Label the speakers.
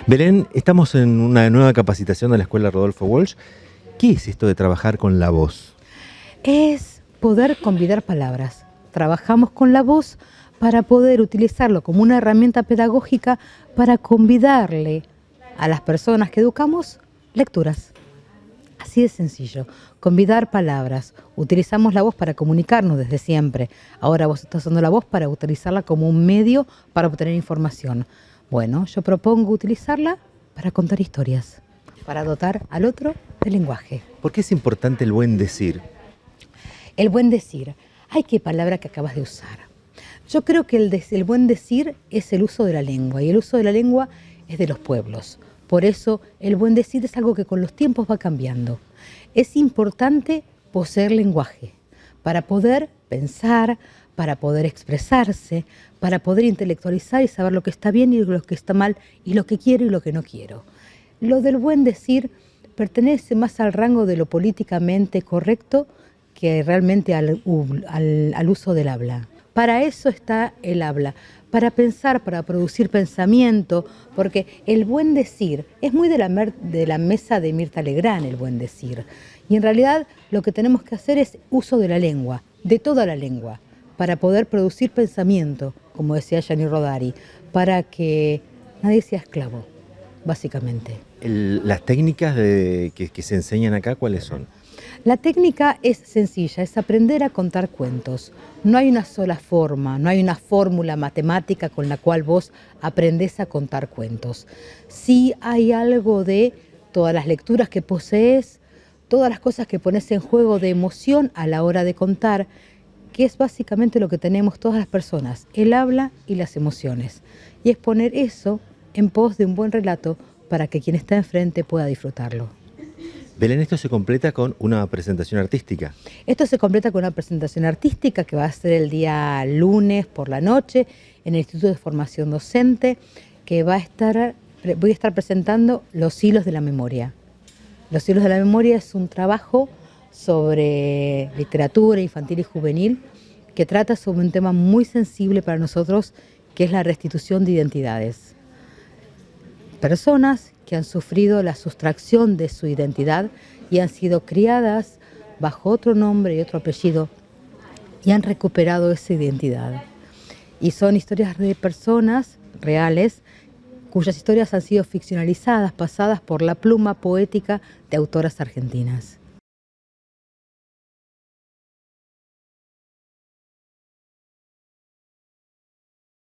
Speaker 1: Belén, estamos en una nueva capacitación de la Escuela Rodolfo Walsh. ¿Qué es esto de trabajar con la voz?
Speaker 2: Es poder convidar palabras. Trabajamos con la voz para poder utilizarlo como una herramienta pedagógica para convidarle a las personas que educamos lecturas. Así de sencillo, convidar palabras. Utilizamos la voz para comunicarnos desde siempre. Ahora vos estás usando la voz para utilizarla como un medio para obtener información. Bueno, yo propongo utilizarla para contar historias, para dotar al otro de lenguaje.
Speaker 1: ¿Por qué es importante el buen decir?
Speaker 2: El buen decir. Ay, qué palabra que acabas de usar. Yo creo que el buen decir es el uso de la lengua, y el uso de la lengua es de los pueblos. Por eso el buen decir es algo que con los tiempos va cambiando. Es importante poseer lenguaje para poder pensar, para poder expresarse, para poder intelectualizar y saber lo que está bien y lo que está mal, y lo que quiero y lo que no quiero. Lo del buen decir pertenece más al rango de lo políticamente correcto que realmente al uso del habla. Para eso está el habla, para pensar, para producir pensamiento, porque el buen decir es muy de la mesa de Mirta Legrand, el buen decir. Y en realidad lo que tenemos que hacer es uso de la lengua, de toda la lengua, para poder producir pensamiento, como decía Gianni Rodari, para que nadie sea esclavo, básicamente.
Speaker 1: Las técnicas que se enseñan acá, ¿cuáles son?
Speaker 2: La técnica es sencilla, es aprender a contar cuentos. No hay una sola forma, no hay una fórmula matemática con la cual vos aprendés a contar cuentos. Sí hay algo de todas las lecturas que posees, todas las cosas que pones en juego de emoción a la hora de contar, que es básicamente lo que tenemos todas las personas, el habla y las emociones. Y es poner eso en pos de un buen relato para que quien está enfrente pueda disfrutarlo.
Speaker 1: Belén, esto se completa con una presentación artística.
Speaker 2: Esto se completa con una presentación artística que va a ser el día lunes por la noche en el Instituto de Formación Docente, que voy a estar presentando Los hilos de la memoria. Los hilos de la memoria es un trabajo sobre literatura infantil y juvenil que trata sobre un tema muy sensible para nosotros, que es la restitución de identidades. Personas que han sufrido la sustracción de su identidad y han sido criadas bajo otro nombre y otro apellido y han recuperado esa identidad. Y son historias de personas reales cuyas historias han sido ficcionalizadas, pasadas por la pluma poética de autoras argentinas.